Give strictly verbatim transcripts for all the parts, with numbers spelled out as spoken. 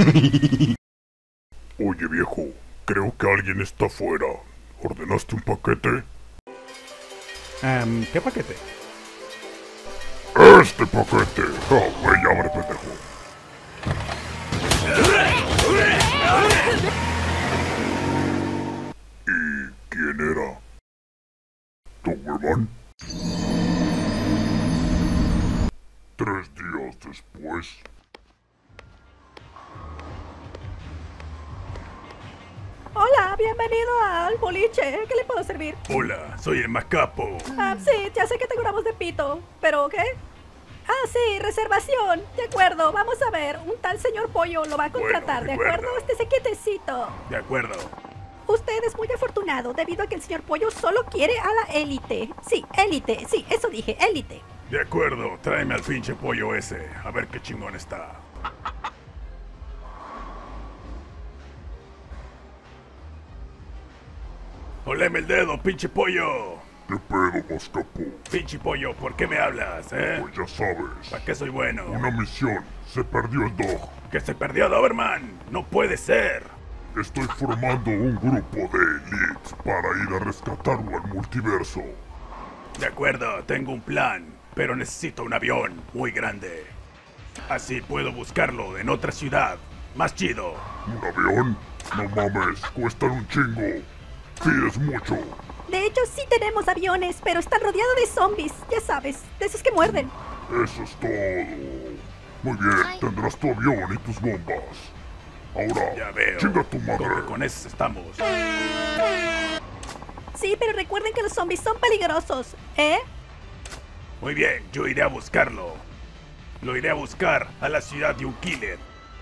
Oye viejo, creo que alguien está afuera. ¿Ordenaste un paquete? Um, ¿Qué paquete? ¡Este paquete! ¡Ah, güey, abre, pendejo! ¿Y quién era? ¿Doberman? Tres días después... Hola, bienvenido al boliche. ¿Qué le puedo servir? Hola, soy el Macapo. Ah, sí, ya sé que tengo una voz de pito. ¿Pero qué? Ah, sí, reservación. De acuerdo, vamos a ver. Un tal señor Pollo lo va a contratar, Bueno, ¿de de acuerdo? acuerdo. Estése quietecito. De acuerdo. Usted es muy afortunado debido a que el señor Pollo solo quiere a la élite. Sí, élite, sí, eso dije, élite. De acuerdo, tráeme al pinche pollo ese. A ver qué chingón está. Oleme el dedo, pinche pollo. ¿Qué pedo, Mascapo? Pinche pollo, ¿por qué me hablas, eh? Pues ya sabes. ¿Para qué soy bueno? Una misión. Se perdió el dog. ¡Que se perdió Doberman! ¡No puede ser! Estoy formando un grupo de elites para ir a rescatarlo al multiverso. De acuerdo, tengo un plan, pero necesito un avión muy grande. Así puedo buscarlo en otra ciudad. Más chido. ¿Un avión? No mames, cuestan un chingo. Pides mucho. De hecho, sí tenemos aviones, pero están rodeados de zombies. Ya sabes, de esos que muerden. Eso es todo. Muy bien, tendrás tu avión y tus bombas. Ahora, Ya veo. chinga tu Con que madre. con esos estamos. Sí, pero recuerden que los zombies son peligrosos, ¿eh? Muy bien, yo iré a buscarlo. Lo iré a buscar a la ciudad de un killer.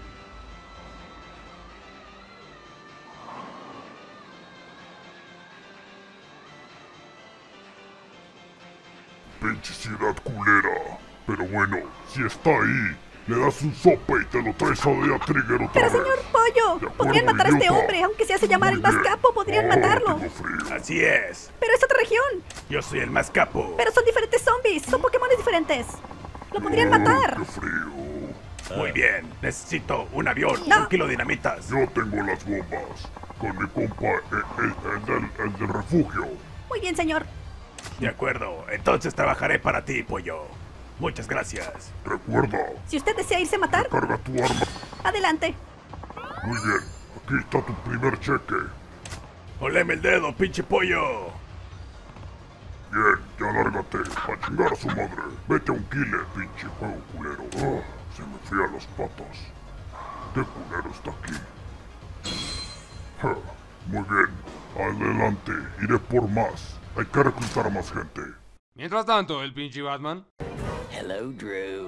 Pinche ciudad culera. Pero bueno, si está ahí, le das un sope y te lo traes a Dea Trigger otra Pero vez. señor Pollo, De acuerdo, podrían matar a este idiota. hombre, aunque se hace llamar el Muy más bien. capo, podrían Ahora matarlo. tengo frío. Así es. Pero es otra región. Yo soy el más capo. Pero son diferentes zombies, son Pokémones diferentes. Lo podrían Oh, matar. ¡Qué frío! Muy bien, necesito un avión, No. un kilo de dinamitas. Yo tengo las bombas. Con mi compa, el, el- el del, el del refugio. Muy bien, señor. De acuerdo, entonces trabajaré para ti, pollo. Muchas gracias. Recuerda, Si usted desea irse a matar, carga tu arma. adelante. Muy bien, aquí está tu primer cheque. Oleme el dedo, pinche pollo. Bien, ya lárgate, a chingar a su madre. Vete a un killer, pinche juego culero. Ah, se me frían las patas. ¿Qué culero está aquí? Ja, muy bien, adelante, iré por más. Hay que reclutar a más gente. Mientras tanto, el pinche Batman. Hello, Drew.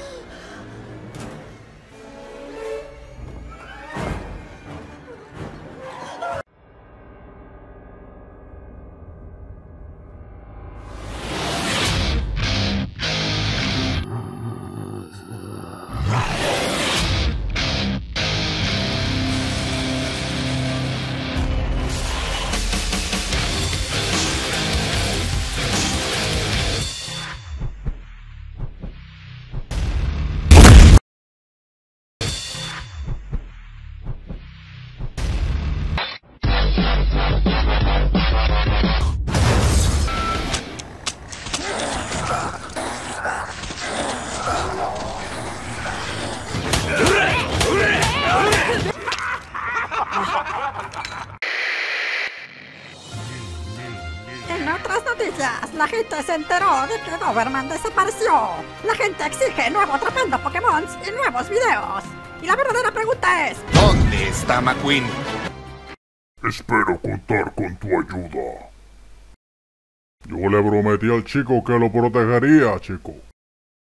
En otras noticias, la gente se enteró de que Doberman desapareció. La gente exige nuevo atrapando Pokémon y nuevos videos. Y la verdadera pregunta es... ¿Dónde está McQueen? Espero contar con tu ayuda. Yo le prometí al chico que lo protegería, chico.